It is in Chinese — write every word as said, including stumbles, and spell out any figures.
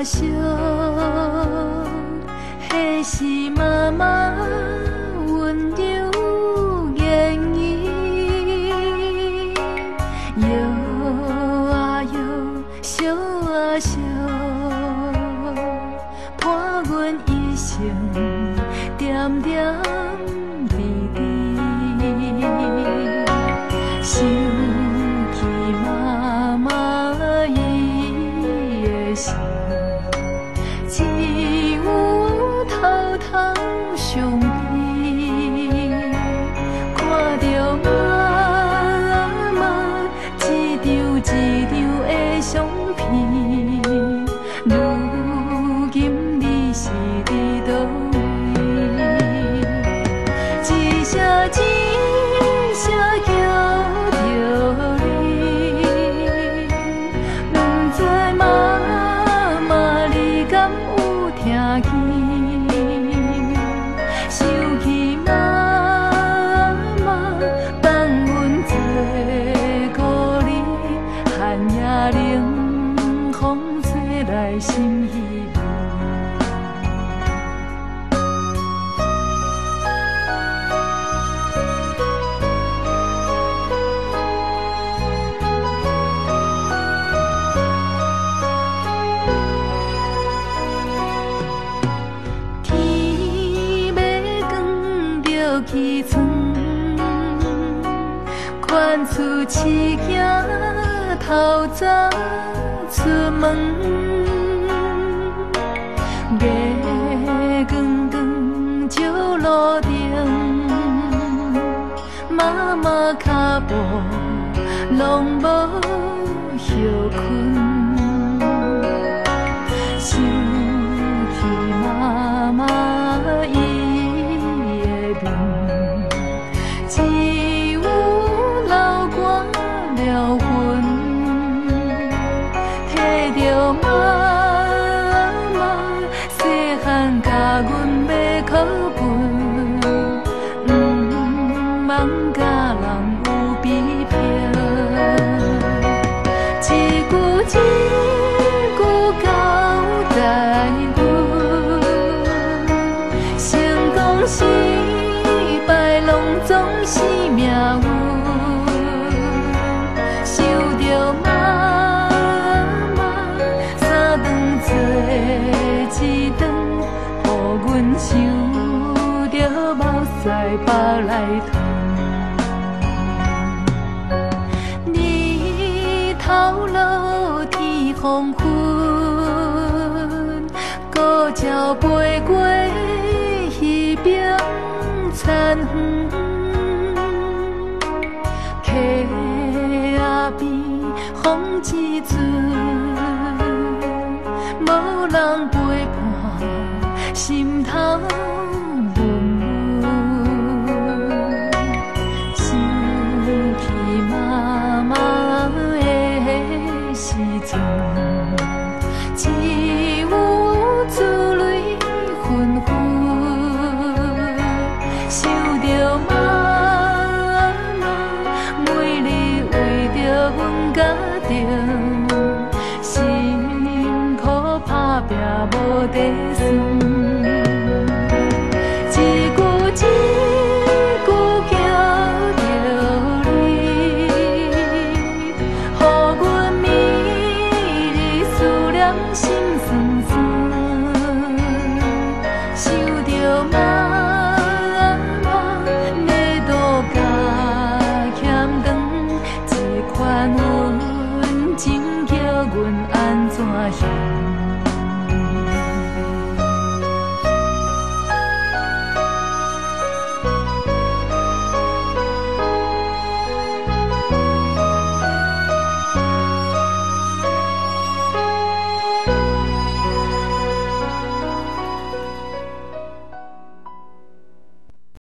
烧，迄是妈妈温柔言语，摇啊摇，烧啊烧，伴阮一生点点滴滴。想起妈妈伊的笑，只有偷偷伤悲。看着妈妈一张一张的相片，如今你是伫倒位？一声一声叫着你，不知妈妈你敢有听见？想起妈妈放阮做故里，寒夜冷风吹来心稀微。起床，款出饲囝透早出门，月光光照路顶，妈妈脚步拢无休困。想起妈妈伊的面，只有流汗了魂，摕着妈妈细汉教阮要课本，毋茫甲人有比拼，一句一句交代阮，成功失败拢总是命运。想着妈妈三顿做一顿，予阮想着目屎腹内吞。日头落天黄昏，孤鸟飞过彼边田园，溪仔边风一阵，无人陪伴，心头闷闷。想起妈妈的时阵，只有珠泪纷纷。想着妈妈每日为着阮家庭，辛苦打拼无底算。一句一句叫着你，予阮每日思念心酸酸。想着妈妈在度家欠长，这款温情叫阮安怎形容？